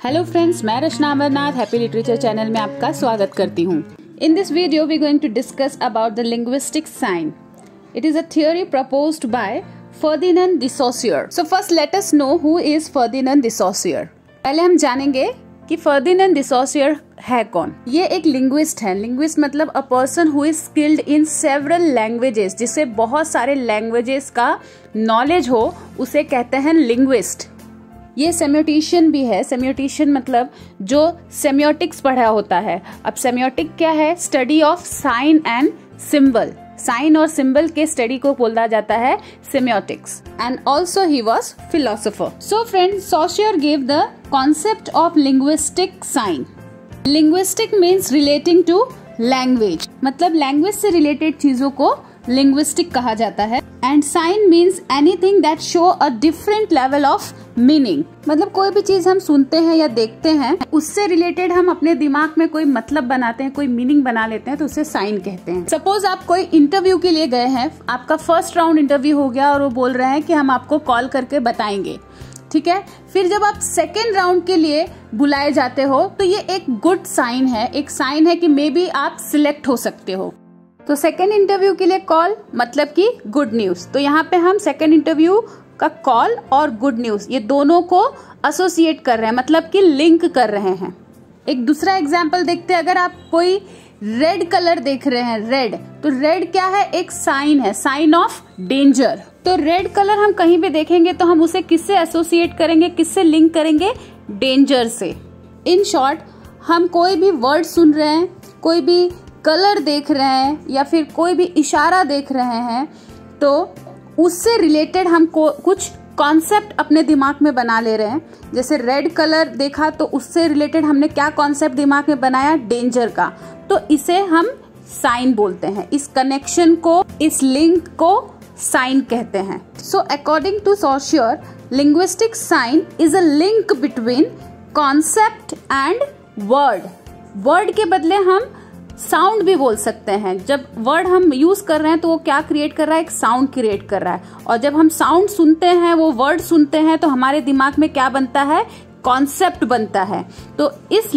Hello friends, मैं Rachna Amarnath happy literature channel में आपका स्वागत करती हूँ। In this video we going to discuss about the linguistic sign. It is a theory proposed by Ferdinand de Saussure. So first let us know who is Ferdinand de Saussure. पहले हम जानेंगे कि Ferdinand de सोसियर है कौन. ये एक linguist है. Linguist मतलब a person who is skilled in several languages, जिसे बहुत सारे लैंग्वेजेस का नॉलेज हो, उसे कहते हैं लिंग्विस्ट. ये सेमियोटिशियन भी है. सेमियोटिशियन मतलब जो सेमियोटिक्स पढ़ा होता है. अब सेमियोटिक क्या है? Study of sign and symbol. Sign और सिंबल के स्टडी को बोला जाता है semiotics. And also he was philosopher. So friends, Saussure give the concept of linguistic sign. Linguistic means relating to language, मतलब लैंग्वेज से रिलेटेड चीजों को लिंग्विस्टिक कहा जाता है. And sign means anything that show a different level of meaning. मतलब कोई भी चीज हम सुनते हैं या देखते हैं, उससे रिलेटेड हम अपने दिमाग में कोई मतलब बनाते हैं, कोई मीनिंग बना लेते हैं, तो उसे साइन कहते हैं. सपोज आप कोई इंटरव्यू के लिए गए हैं, आपका फर्स्ट राउंड इंटरव्यू हो गया और वो बोल रहे हैं कि हम आपको कॉल करके बताएंगे, ठीक है. फिर जब आप सेकेंड राउंड के लिए बुलाए जाते हो, तो ये एक गुड साइन है. एक साइन है कि मे बी आप सिलेक्ट हो सकते हो. तो सेकेंड इंटरव्यू के लिए कॉल मतलब कि गुड न्यूज. तो यहाँ पे हम सेकेंड इंटरव्यू का कॉल और गुड न्यूज, ये दोनों को एसोसिएट कर रहे हैं, मतलब कि लिंक कर रहे हैं. एक दूसरा एग्जाम्पल देखते हैं. अगर आप कोई रेड कलर देख रहे हैं, रेड, तो रेड क्या है? एक साइन है, साइन ऑफ डेंजर. तो रेड कलर हम कहीं भी देखेंगे तो हम उसे किससे एसोसिएट करेंगे, किससे लिंक करेंगे? डेंजर से. इन शॉर्ट, हम कोई भी वर्ड सुन रहे हैं, कोई भी कलर देख रहे हैं या फिर कोई भी इशारा देख रहे हैं, तो उससे रिलेटेड हम कुछ कॉन्सेप्ट अपने दिमाग में बना ले रहे हैं. जैसे रेड कलर देखा तो उससे रिलेटेड हमने क्या कॉन्सेप्ट दिमाग में बनाया? डेंजर का. तो इसे हम साइन बोलते हैं. इस कनेक्शन को, इस लिंक को साइन कहते हैं. So according to Saussure, linguistic sign is a link between concept and word. Word के बदले हम साउंड भी बोल सकते हैं. जब वर्ड हम यूज कर रहे हैं तो वो क्या क्रिएट कर रहा है? एक साउंड क्रिएट कर रहा है. और जब हम साउंड सुनते हैं, वो वर्ड सुनते हैं, तो हमारे दिमाग में क्या बनता है? कॉन्सेप्ट बनता है. तो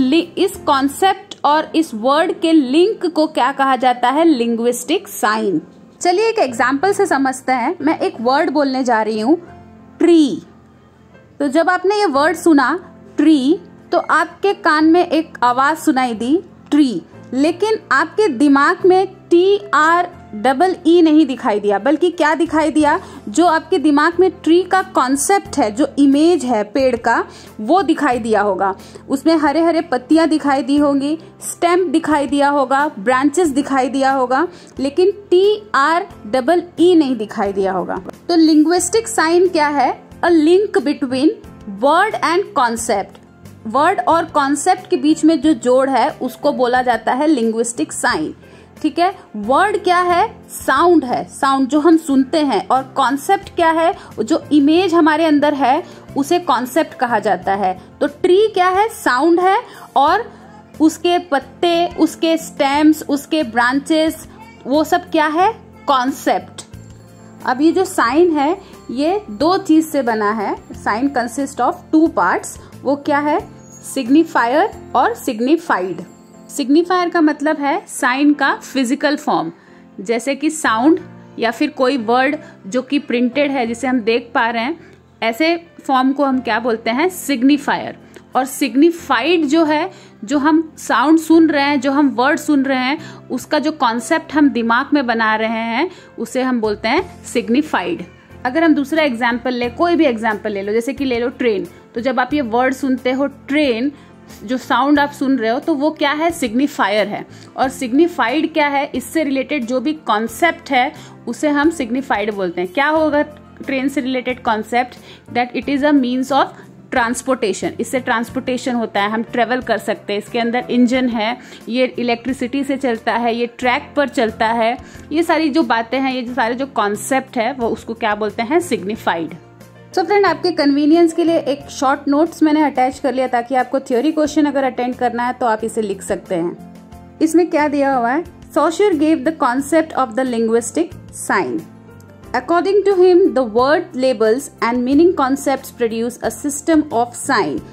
इस कॉन्सेप्ट और इस वर्ड के लिंक को क्या कहा जाता है? Linguistic sign. चलिए एक एग्जाम्पल से समझते हैं. मैं एक वर्ड बोलने जा रही हूँ, ट्री. तो जब आपने ये वर्ड सुना ट्री, तो आपके कान में एक आवाज सुनाई दी, ट्री. लेकिन आपके दिमाग में TREE नहीं दिखाई दिया, बल्कि क्या दिखाई दिया? जो आपके दिमाग में ट्री का कॉन्सेप्ट है, जो इमेज है पेड़ का, वो दिखाई दिया होगा. उसमें हरे हरे पत्तियां दिखाई दी होंगी, स्टेम दिखाई दिया होगा, ब्रांचेस दिखाई दिया होगा, लेकिन TREE नहीं दिखाई दिया होगा. तो लिंग्विस्टिक साइन क्या है? A link between word and concept. Word और कॉन्सेप्ट के बीच में जो जोड़ है उसको बोला जाता है लिंग्विस्टिक साइन, ठीक है. वर्ड क्या है? साउंड है, साउंड जो हम सुनते हैं. और कॉन्सेप्ट क्या है? जो इमेज हमारे अंदर है उसे कॉन्सेप्ट कहा जाता है. तो ट्री क्या है? साउंड है. और उसके पत्ते, उसके स्टेम्स, उसके ब्रांचेस, वो सब क्या है? कॉन्सेप्ट. अब ये जो साइन है, ये दो चीज से बना है. Sign consist of 2 parts. वो क्या है? सिग्निफायर और सिग्निफाइड. सिग्निफायर का मतलब है साइन का फिजिकल फॉर्म, जैसे कि साउंड या फिर कोई वर्ड जो कि प्रिंटेड है, जिसे हम देख पा रहे हैं, ऐसे फॉर्म को हम क्या बोलते हैं? सिग्निफायर. और सिग्निफाइड जो है, जो हम साउंड सुन रहे हैं, जो हम वर्ड सुन रहे हैं, उसका जो कॉन्सेप्ट हम दिमाग में बना रहे हैं, उसे हम बोलते हैं सिग्निफाइड. अगर हम दूसरा एग्जाम्पल ले, कोई भी एग्जाम्पल ले लो, जैसे कि ले लो ट्रेन. तो जब आप ये वर्ड सुनते हो ट्रेन, जो साउंड आप सुन रहे हो, तो वो क्या है? सिग्निफायर है. और सिग्निफाइड क्या है? इससे रिलेटेड जो भी कॉन्सेप्ट है उसे हम सिग्निफाइड बोलते हैं. क्या होगा ट्रेन से related concept? That it is a means of transportation. इससे ट्रांसपोर्टेशन होता है, हम ट्रेवल कर सकते हैं. इसके अंदर इंजन है, ये इलेक्ट्रिसिटी से चलता है, ये ट्रैक पर चलता है. ये सारी जो बातें हैं, ये जो सारे जो कॉन्सेप्ट है, वो उसको क्या बोलते हैं? सिग्निफाइड. सो फ्रेंड, आपके कन्वीनियंस के लिए एक शॉर्ट नोट्स मैंने अटैच कर लिया, ताकि आपको थ्योरी क्वेश्चन अगर अटेंड करना है तो आप इसे लिख सकते हैं. इसमें क्या दिया हुआ है? Saussure give the concept of the linguistic sign. According to him, the word labels and meaning concepts produce a system of sign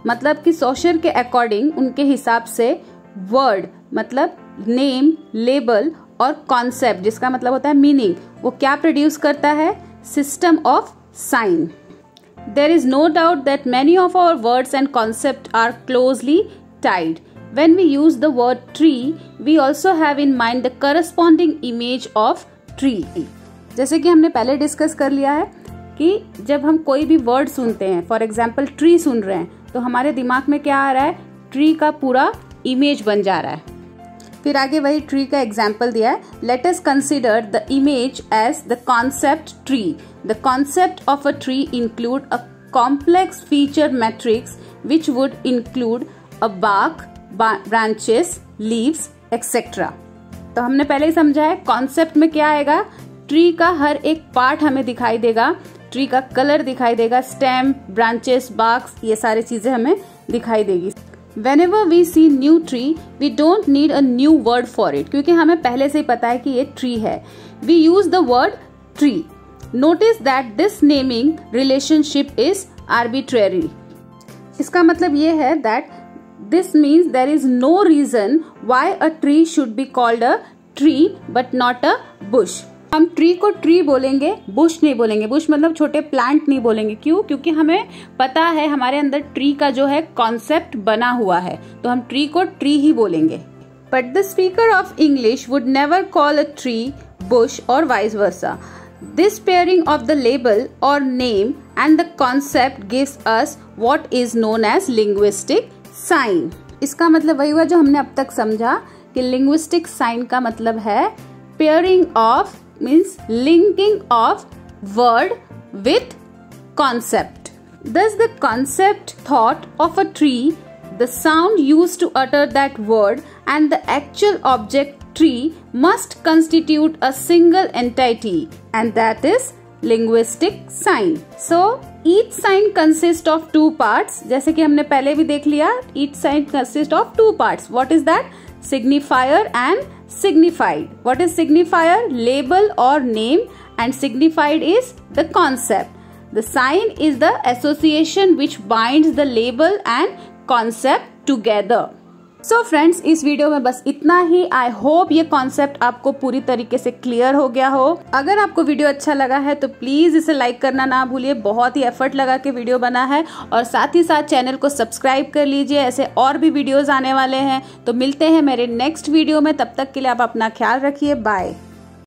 मतलब कि सोशर के अकॉर्डिंग उनके हिसाब से वर्ड मतलब नेम, लेबल और कॉन्सेप्ट जिसका मतलब होता है मीनिंग, वो क्या प्रोड्यूस करता है? System of sign. There is no doubt that many of our words and concepts are closely tied. When we use the word tree, we also have in mind the corresponding image of tree. जैसे कि हमने पहले discuss कर लिया है कि जब हम कोई भी वर्ड सुनते हैं, फॉर एग्जाम्पल ट्री सुन रहे हैं, तो हमारे दिमाग में क्या आ रहा है? ट्री का पूरा इमेज बन जा रहा है. फिर आगे वही ट्री का एग्जाम्पल दिया है. Let us consider the image as the concept tree. The concept of a tree include a complex feature matrix which would include a bark, branches, leaves etcetera. तो हमने पहले ही समझा है कॉन्सेप्ट में क्या आएगा? ट्री का हर एक पार्ट हमें दिखाई देगा, ट्री का कलर दिखाई देगा, स्टेम, ब्रांचेस, बार्क्स, ये सारी चीजें हमें दिखाई देगी. Whenever we see new tree, we don't need a new word for it, क्योंकि हमें पहले से ही पता है कि ये tree है. We use the word tree. Notice that this naming relationship is arbitrary. इसका मतलब ये है that this means there is no reason why a tree should be called a tree but not a bush. हम tree को tree बोलेंगे, bush नहीं बोलेंगे. Bush मतलब छोटे प्लांट नहीं बोलेंगे. क्यों? क्योंकि हमें पता है हमारे अंदर ट्री का जो है कॉन्सेप्ट बना हुआ है, तो हम ट्री को ट्री ही बोलेंगे. But the speaker of English would never call a tree bush और vice versa. This pairing of the label और name and the concept gives us what is known as linguistic sign. इसका मतलब वही हुआ जो हमने अब तक समझा कि लिंग्विस्टिक साइन का मतलब है pairing of means linking of word with concept. Thus the concept thought of a tree, the sound used to utter that word and the actual object tree must constitute a single entity, and that is linguistic sign. So each sign consists of two parts. जैसे कि हमने पहले भी देख लिया, each sign consists of two parts. What is that? Signifier and signified. What is signifier? Label or name, and signified is the concept. The sign is the association which binds the label and concept together. So friends, इस video में बस इतना ही. I hope ये concept आपको पूरी तरीके से clear हो गया हो. अगर आपको वीडियो अच्छा लगा है तो प्लीज इसे लाइक करना ना भूलिए. बहुत ही एफर्ट लगा के वीडियो बना है, और साथ ही साथ चैनल को सब्सक्राइब कर लीजिए. ऐसे और भी वीडियोज आने वाले हैं. तो मिलते हैं मेरे नेक्स्ट वीडियो में. तब तक के लिए आप अपना ख्याल रखिए. बाय.